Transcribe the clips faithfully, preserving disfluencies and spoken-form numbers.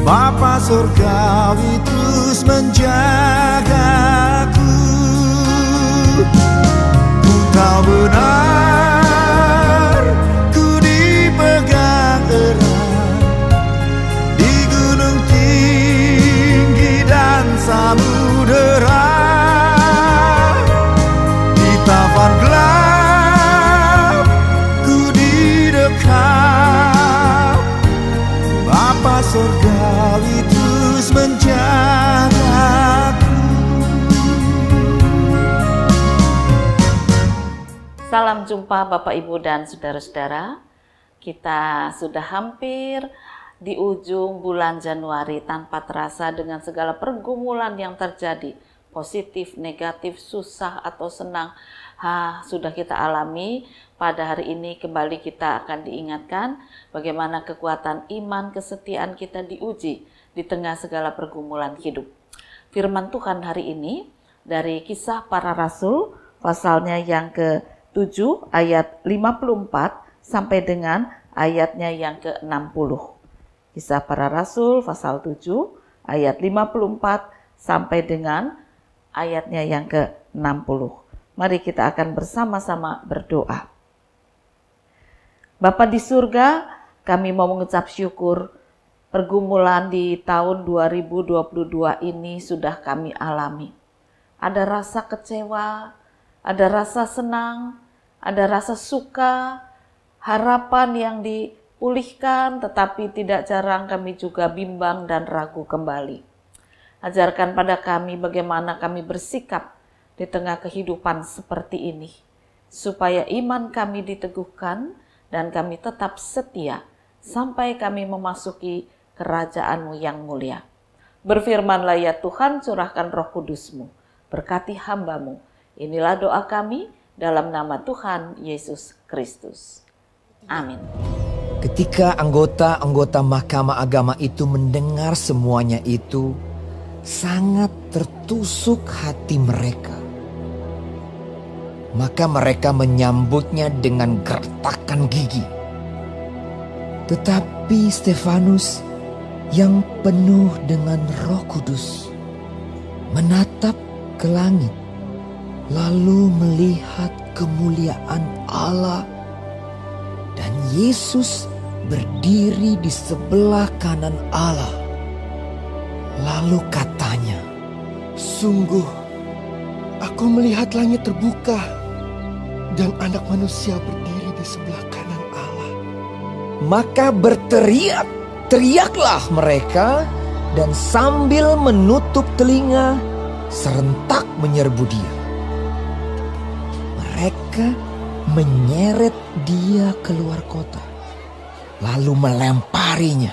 Bapa surgawi terus menjagaku. Ku tahu benar, ku dipegang erat di gunung tinggi dan samudera, di tapan gelap ku didekat. Bapa surgawi terus menjagaku. Salam jumpa Bapak Ibu dan saudara-saudara. Kita sudah hampir di ujung bulan Januari tanpa terasa dengan segala pergumulan yang terjadi, positif, negatif, susah atau senang, ha, sudah kita alami. Pada hari ini kembali kita akan diingatkan bagaimana kekuatan iman, kesetiaan kita diuji di tengah segala pergumulan hidup. Firman Tuhan hari ini dari Kisah Para Rasul pasalnya yang ke tujuh ayat lima puluh empat sampai dengan ayatnya yang ke enam puluh. Kisah Para Rasul pasal tujuh ayat lima puluh empat sampai dengan ayatnya yang ke enam puluh. Mari kita akan bersama-sama berdoa. Bapa di surga, kami mau mengucap syukur pergumulan di tahun dua ribu dua puluh dua ini sudah kami alami. Ada rasa kecewa, ada rasa senang, ada rasa suka, harapan yang dipulihkan, tetapi tidak jarang kami juga bimbang dan ragu kembali. Ajarkan pada kami bagaimana kami bersikap di tengah kehidupan seperti ini, supaya iman kami diteguhkan dan kami tetap setia sampai kami memasuki kerajaan-Mu yang mulia. Berfirmanlah ya Tuhan, curahkan Roh Kudus-Mu, berkati hamba-Mu. Inilah doa kami dalam nama Tuhan Yesus Kristus. Amin. Ketika anggota-anggota Mahkamah Agama itu mendengar semuanya itu, sangat tertusuk hati mereka. Maka mereka menyambutnya dengan gertakan gigi. Tetapi Stefanus yang penuh dengan Roh Kudus menatap ke langit, lalu melihat kemuliaan Allah dan Yesus berdiri di sebelah kanan Allah. Lalu katanya, "Sungguh, aku melihat langit terbuka dan Anak Manusia berdiri di sebelah kanan Allah." Maka berteriak, teriaklah mereka dan sambil menutup telinga serentak menyerbu dia. Mereka menyeret dia keluar kota, lalu melemparinya.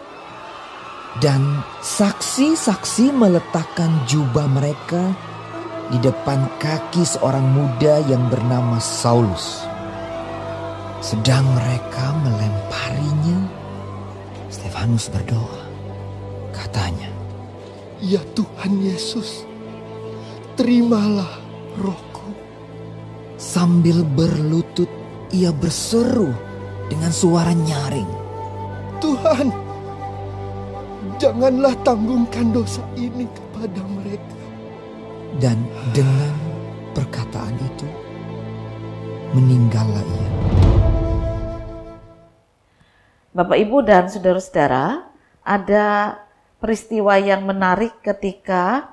Dan saksi-saksi meletakkan jubah mereka di depan kaki seorang muda yang bernama Saulus. Sedang mereka melemparinya, Stefanus berdoa. Katanya, "Ya Tuhan Yesus, terimalah rohku." Sambil berlutut ia berseru dengan suara nyaring, "Tuhan, janganlah tanggungkan dosa ini kepada mereka." Dan dengan perkataan itu meninggallah ia. Bapak, Ibu, dan saudara-saudara, ada peristiwa yang menarik ketika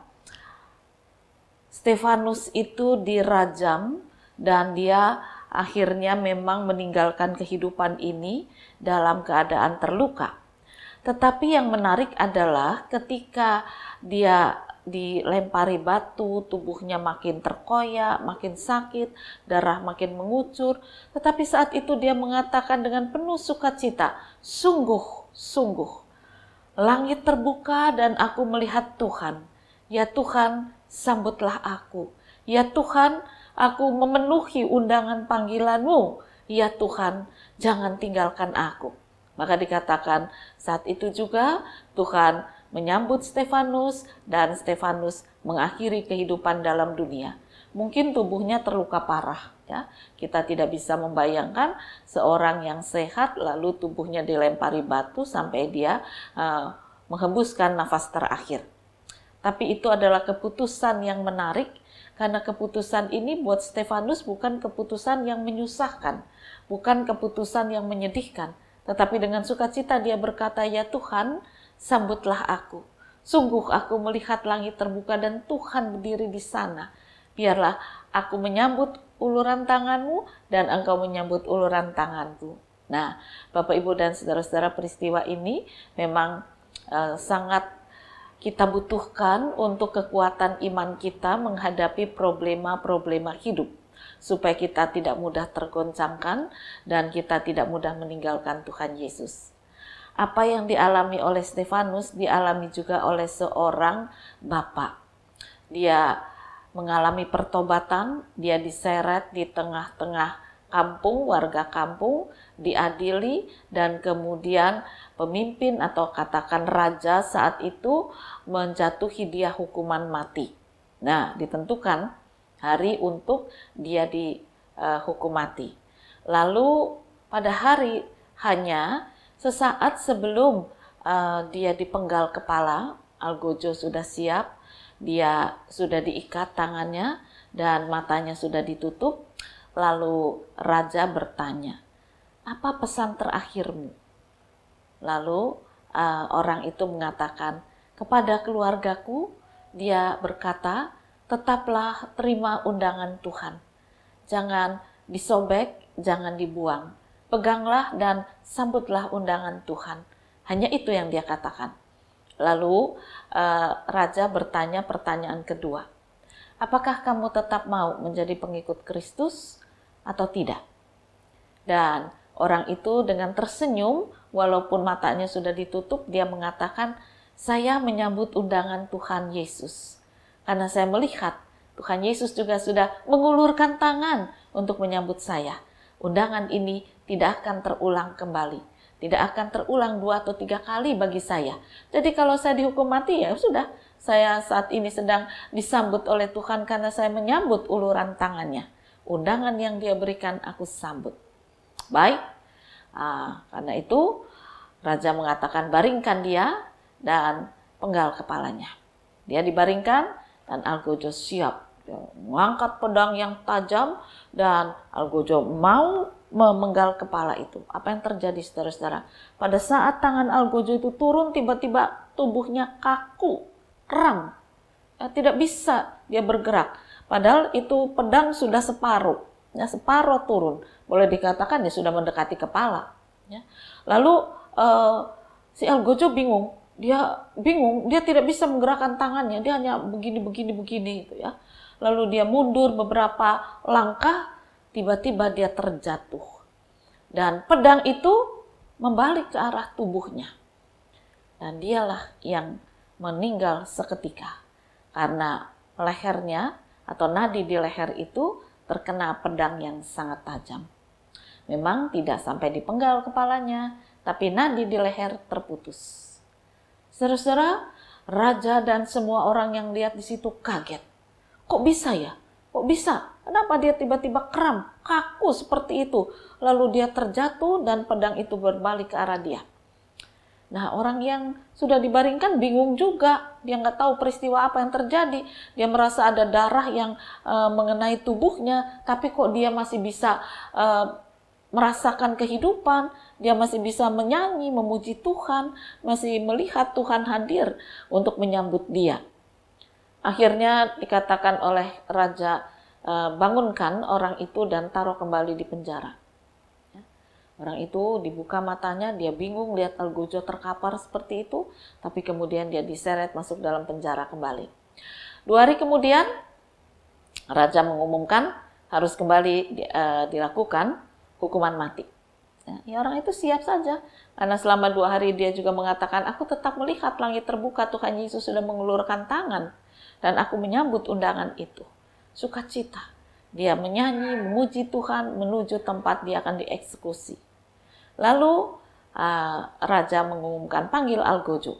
Stefanus itu dirajam dan dia akhirnya memang meninggalkan kehidupan ini dalam keadaan terluka. Tetapi yang menarik adalah ketika dia dilempari batu, tubuhnya makin terkoyak, makin sakit, darah makin mengucur. Tetapi saat itu dia mengatakan dengan penuh sukacita, "Sungguh, sungguh, langit terbuka dan aku melihat Tuhan. Ya Tuhan, sambutlah aku. Ya Tuhan, aku memenuhi undangan panggilan-Mu. Ya Tuhan, jangan tinggalkan aku." Maka dikatakan saat itu juga Tuhan menyambut Stefanus dan Stefanus mengakhiri kehidupan dalam dunia. Mungkin tubuhnya terluka parah, ya. Kita tidak bisa membayangkan seorang yang sehat lalu tubuhnya dilempari batu sampai dia uh, menghembuskan nafas terakhir. Tapi itu adalah keputusan yang menarik, karena keputusan ini buat Stefanus bukan keputusan yang menyusahkan, bukan keputusan yang menyedihkan, tetapi dengan sukacita dia berkata, "Ya Tuhan, sambutlah aku. Sungguh aku melihat langit terbuka dan Tuhan berdiri di sana. Biarlah aku menyambut uluran tangan-Mu dan Engkau menyambut uluran tanganku." Nah, Bapak, Ibu, dan saudara-saudara, peristiwa ini memang uh, sangat kita butuhkan untuk kekuatan iman kita menghadapi problema-problema hidup, supaya kita tidak mudah tergoncangkan dan kita tidak mudah meninggalkan Tuhan Yesus. Apa yang dialami oleh Stefanus dialami juga oleh seorang bapak. Dia mengalami pertobatan, dia diseret di tengah-tengah kampung, warga kampung, diadili, dan kemudian pemimpin atau katakan raja saat itu menjatuhi dia hukuman mati. Nah, ditentukan hari untuk dia dihukum uh, mati. Lalu pada hari hanya sesaat sebelum uh, dia dipenggal kepala, algojo sudah siap, dia sudah diikat tangannya dan matanya sudah ditutup. Lalu raja bertanya, "Apa pesan terakhirmu?" Lalu uh, orang itu mengatakan, "Kepada keluargaku," dia berkata, "tetaplah terima undangan Tuhan. Jangan disobek, jangan dibuang. Peganglah dan sambutlah undangan Tuhan." Hanya itu yang dia katakan. Lalu uh, raja bertanya pertanyaan kedua, "Apakah kamu tetap mau menjadi pengikut Kristus atau tidak?" Dan orang itu dengan tersenyum, walaupun matanya sudah ditutup, dia mengatakan, "Saya menyambut undangan Tuhan Yesus. Karena saya melihat Tuhan Yesus juga sudah mengulurkan tangan untuk menyambut saya. Undangan ini tidak akan terulang kembali. Tidak akan terulang dua atau tiga kali bagi saya. Jadi kalau saya dihukum mati, ya sudah. Saya saat ini sedang disambut oleh Tuhan karena saya menyambut uluran tangannya. Undangan yang dia berikan aku sambut." Baik, ah, karena itu raja mengatakan, "Baringkan dia dan penggal kepalanya." Dia dibaringkan dan algojo siap. Dia mengangkat pedang yang tajam dan algojo mau memenggal kepala itu. Apa yang terjadi, saudara-saudara? Pada saat tangan algojo itu turun, tiba-tiba tubuhnya kaku, kram. Ya, tidak bisa dia bergerak. Padahal itu pedang sudah separuh, ya, separuh turun. Boleh dikatakan dia sudah mendekati kepala. Ya. Lalu uh, si algojo bingung, dia bingung, dia tidak bisa menggerakkan tangannya, dia hanya begini, begini, begini, gitu ya. Lalu dia mundur beberapa langkah, tiba-tiba dia terjatuh. Dan pedang itu membalik ke arah tubuhnya. Dan dialah yang meninggal seketika, karena lehernya atau nadi di leher itu terkena pedang yang sangat tajam. Memang tidak sampai dipenggal kepalanya, tapi nadi di leher terputus. Saudara-saudara, raja dan semua orang yang lihat di situ kaget. Kok bisa ya? Kok bisa? Kenapa dia tiba-tiba kram, kaku seperti itu? Lalu dia terjatuh dan pedang itu berbalik ke arah dia. Nah, orang yang sudah dibaringkan bingung juga. Dia nggak tahu peristiwa apa yang terjadi. Dia merasa ada darah yang uh, mengenai tubuhnya, tapi kok dia masih bisa uh, merasakan kehidupan. Dia masih bisa menyanyi, memuji Tuhan, masih melihat Tuhan hadir untuk menyambut dia. Akhirnya dikatakan oleh raja, uh, bangunkan orang itu dan taruh kembali di penjara. Orang itu dibuka matanya, dia bingung lihat algojo terkapar seperti itu, tapi kemudian dia diseret masuk dalam penjara kembali. Dua hari kemudian, raja mengumumkan harus kembali uh, dilakukan hukuman mati. Ya, ya orang itu siap saja, karena selama dua hari dia juga mengatakan, "Aku tetap melihat langit terbuka, Tuhan Yesus sudah mengulurkan tangan, dan aku menyambut undangan itu." Sukacita. Dia menyanyi, memuji Tuhan, menuju tempat dia akan dieksekusi. Lalu uh, raja mengumumkan, "Panggil algojo."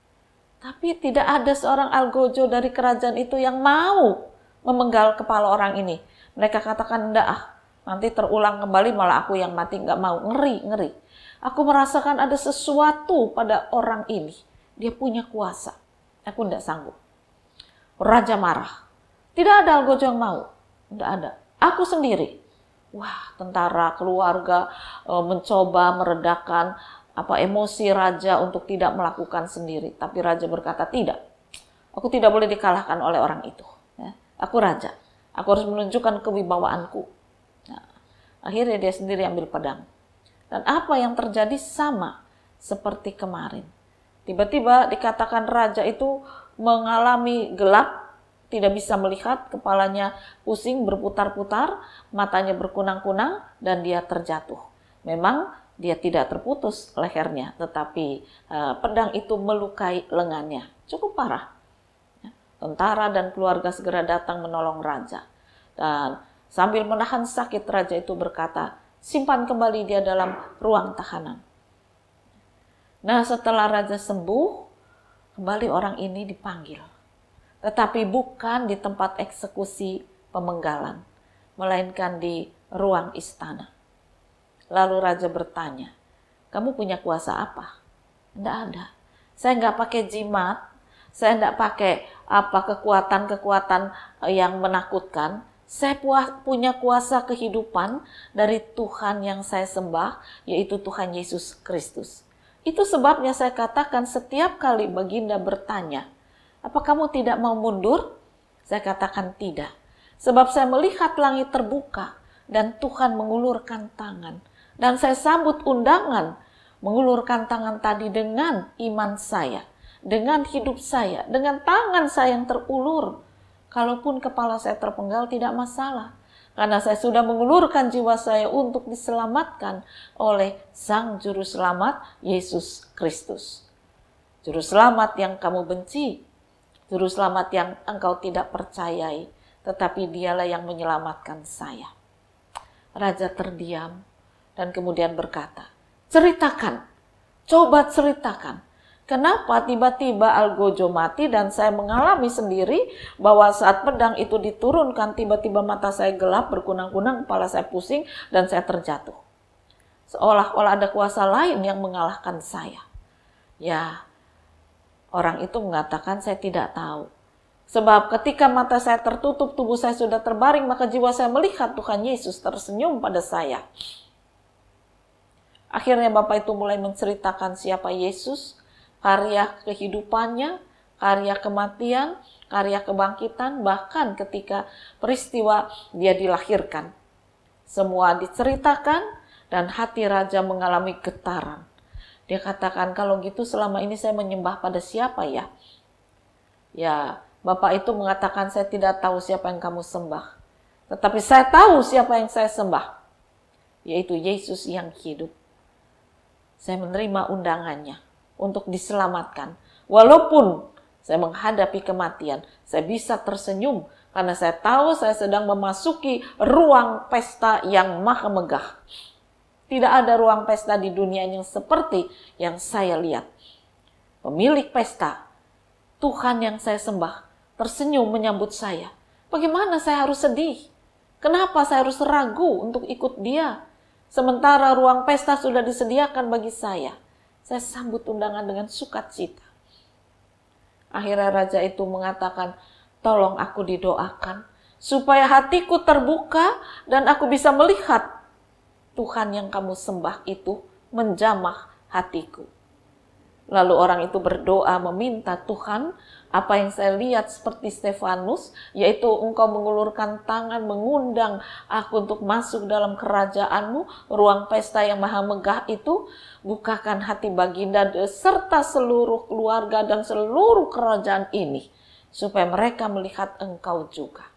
Tapi tidak ada seorang algojo dari kerajaan itu yang mau memenggal kepala orang ini. Mereka katakan, "Enggak ah, nanti terulang kembali malah aku yang mati." Enggak mau, ngeri, ngeri. Aku merasakan ada sesuatu pada orang ini. dia punya kuasa. Aku tidak sanggup. Raja marah. Tidak ada Algojo yang mau. Tidak ada. Aku sendiri. Wah, tentara, keluarga e, mencoba meredakan apa emosi raja untuk tidak melakukan sendiri. Tapi raja berkata, tidak. Aku tidak boleh dikalahkan oleh orang itu. Ya. Aku raja. Aku harus menunjukkan kewibawaanku. Nah, akhirnya dia sendiri ambil pedang. Dan apa yang terjadi sama seperti kemarin. Tiba-tiba dikatakan raja itu mengalami gelap, tidak bisa melihat, kepalanya pusing, berputar-putar, matanya berkunang-kunang, dan dia terjatuh. Memang dia tidak terputus lehernya, tetapi uh, pedang itu melukai lengannya. Cukup parah. Ya. Tentara dan keluarga segera datang menolong raja. Dan sambil menahan sakit, raja itu berkata, simpan kembali dia dalam ruang tahanan. Nah, setelah raja sembuh, kembali orang ini dipanggil. Tetapi bukan di tempat eksekusi pemenggalan, melainkan di ruang istana. Lalu raja bertanya, kamu punya kuasa apa? Tidak ada. Saya nggak pakai jimat, saya nggak pakai apa kekuatan-kekuatan yang menakutkan. Saya punya kuasa kehidupan dari Tuhan yang saya sembah, yaitu Tuhan Yesus Kristus. Itu sebabnya saya katakan setiap kali Baginda bertanya, apa kamu tidak mau mundur? Saya katakan tidak. Sebab saya melihat langit terbuka dan Tuhan mengulurkan tangan. Dan saya sambut undangan mengulurkan tangan tadi dengan iman saya, dengan hidup saya, dengan tangan saya yang terulur. Kalaupun kepala saya terpenggal tidak masalah. Karena saya sudah mengulurkan jiwa saya untuk diselamatkan oleh Sang Juru Selamat Yesus Kristus. Juru Selamat yang kamu benci, Juru Selamat yang engkau tidak percayai, tetapi dialah yang menyelamatkan saya. Raja terdiam dan kemudian berkata, ceritakan, coba ceritakan. Kenapa tiba-tiba Algojo mati dan saya mengalami sendiri bahwa saat pedang itu diturunkan tiba-tiba mata saya gelap, berkunang-kunang, kepala saya pusing dan saya terjatuh. Seolah-olah ada kuasa lain yang mengalahkan saya. Ya, orang itu mengatakan saya tidak tahu. Sebab ketika mata saya tertutup, tubuh saya sudah terbaring, maka jiwa saya melihat Tuhan Yesus tersenyum pada saya. Akhirnya Bapak itu mulai menceritakan siapa Yesus, karya kehidupannya, karya kematian, karya kebangkitan, bahkan ketika peristiwa dia dilahirkan. Semua diceritakan dan hati raja mengalami getaran. Dia katakan, kalau gitu selama ini saya menyembah pada siapa ya? Ya, Bapak itu mengatakan saya tidak tahu siapa yang kamu sembah. Tetapi saya tahu siapa yang saya sembah. Yaitu Yesus yang hidup. Saya menerima undangannya untuk diselamatkan. Walaupun saya menghadapi kematian, saya bisa tersenyum karena saya tahu saya sedang memasuki ruang pesta yang maha megah. Tidak ada ruang pesta di dunia yang seperti yang saya lihat. Pemilik pesta, Tuhan yang saya sembah, tersenyum menyambut saya. Bagaimana saya harus sedih? Kenapa saya harus ragu untuk ikut dia? Sementara ruang pesta sudah disediakan bagi saya. Saya sambut undangan dengan sukacita. Akhirnya raja itu mengatakan, tolong aku didoakan supaya hatiku terbuka dan aku bisa melihat Tuhan yang kamu sembah itu menjamah hatiku. Lalu orang itu berdoa meminta, Tuhan, apa yang saya lihat seperti Stefanus, yaitu engkau mengulurkan tangan mengundang aku untuk masuk dalam kerajaanmu, ruang pesta yang maha megah itu, bukakan hati Baginda serta seluruh keluarga dan seluruh kerajaan ini, supaya mereka melihat engkau juga.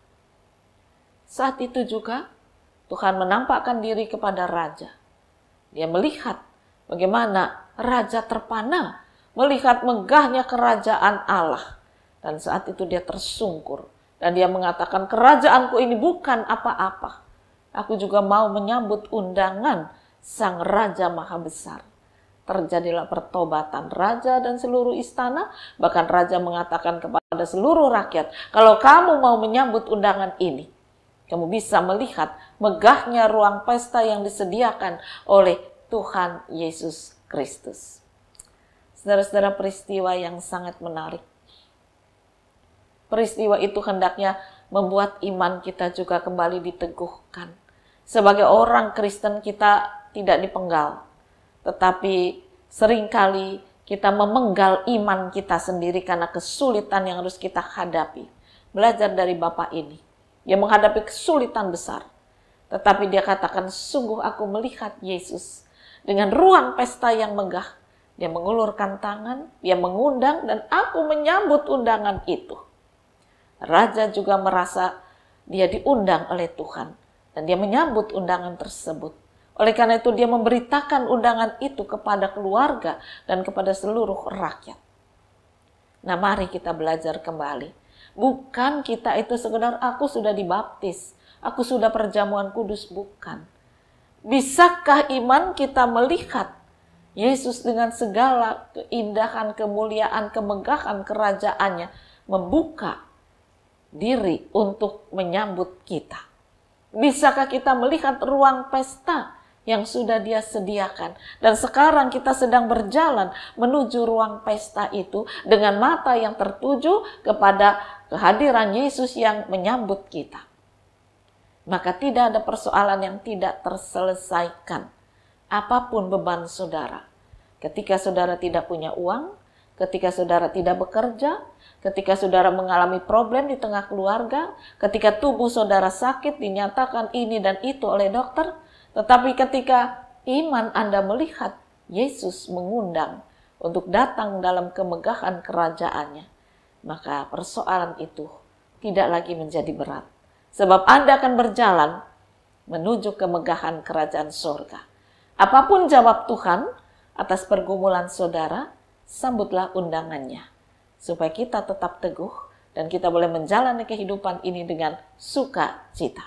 Saat itu juga Tuhan menampakkan diri kepada raja. Dia melihat bagaimana raja terpana melihat megahnya kerajaan Allah. Dan saat itu dia tersungkur. Dan dia mengatakan, kerajaanku ini bukan apa-apa. Aku juga mau menyambut undangan sang raja maha besar. Terjadilah pertobatan raja dan seluruh istana. Bahkan raja mengatakan kepada seluruh rakyat, kalau kamu mau menyambut undangan ini, kamu bisa melihat megahnya ruang pesta yang disediakan oleh Tuhan Yesus Kristus. Saudara-saudara, peristiwa yang sangat menarik. Peristiwa itu hendaknya membuat iman kita juga kembali diteguhkan. Sebagai orang Kristen kita tidak dipenggal, tetapi seringkali kita memenggal iman kita sendiri karena kesulitan yang harus kita hadapi. Belajar dari Bapak ini. Dia menghadapi kesulitan besar. Tetapi dia katakan, sungguh aku melihat Yesus dengan ruang pesta yang megah. Dia mengulurkan tangan, dia mengundang, dan aku menyambut undangan itu. Raja juga merasa dia diundang oleh Tuhan. Dan dia menyambut undangan tersebut. Oleh karena itu dia memberitakan undangan itu kepada keluarga dan kepada seluruh rakyat. Nah, mari kita belajar kembali. Bukan kita itu sekedar aku sudah dibaptis, aku sudah perjamuan kudus, bukan. Bisakah iman kita melihat Yesus dengan segala keindahan, kemuliaan, kemegahan kerajaannya membuka diri untuk menyambut kita? Bisakah kita melihat ruang pesta yang sudah dia sediakan? Dan sekarang kita sedang berjalan menuju ruang pesta itu dengan mata yang tertuju kepada kehadiran Yesus yang menyambut kita. Maka tidak ada persoalan yang tidak terselesaikan. Apapun beban saudara. Ketika saudara tidak punya uang, ketika saudara tidak bekerja, ketika saudara mengalami problem di tengah keluarga, ketika tubuh saudara sakit, dinyatakan ini dan itu oleh dokter, tetapi ketika iman Anda melihat Yesus mengundang untuk datang dalam kemegahan kerajaannya, maka persoalan itu tidak lagi menjadi berat. Sebab Anda akan berjalan menuju kemegahan kerajaan surga. Apapun jawab Tuhan atas pergumulan saudara, sambutlah undangannya. Supaya kita tetap teguh dan kita boleh menjalani kehidupan ini dengan sukacita.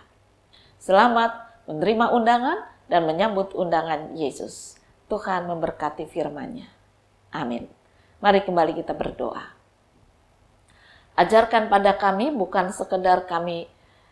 Selamat menerima undangan dan menyambut undangan Yesus. Tuhan memberkati firman-Nya. Amin. Mari kembali kita berdoa. Ajarkan pada kami bukan sekedar kami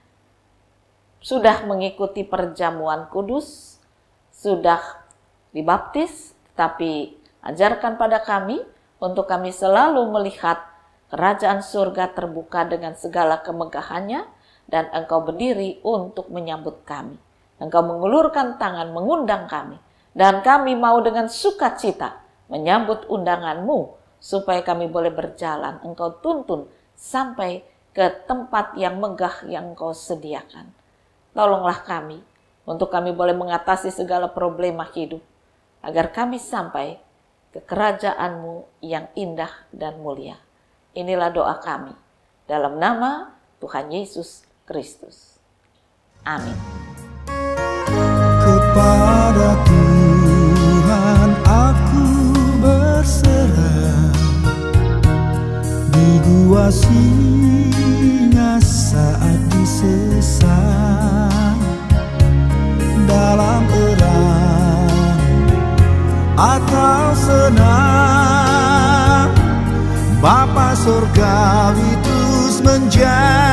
sudah mengikuti perjamuan kudus, sudah dibaptis, tapi ajarkan pada kami untuk kami selalu melihat kerajaan surga terbuka dengan segala kemegahannya, dan Engkau berdiri untuk menyambut kami. Engkau mengulurkan tangan mengundang kami, dan kami mau dengan sukacita menyambut undangan-Mu supaya kami boleh berjalan. Engkau tuntun sampai ke tempat yang megah yang Engkau sediakan. Tolonglah kami untuk kami boleh mengatasi segala problema hidup, agar kami sampai ke kerajaan-Mu yang indah dan mulia. Inilah doa kami dalam nama Tuhan Yesus Kristus. Amin. Kepada Tuhan aku berserah, di gua singa saat disesat, dalam perang atau senang, Bapa Surgawi terus menjaga.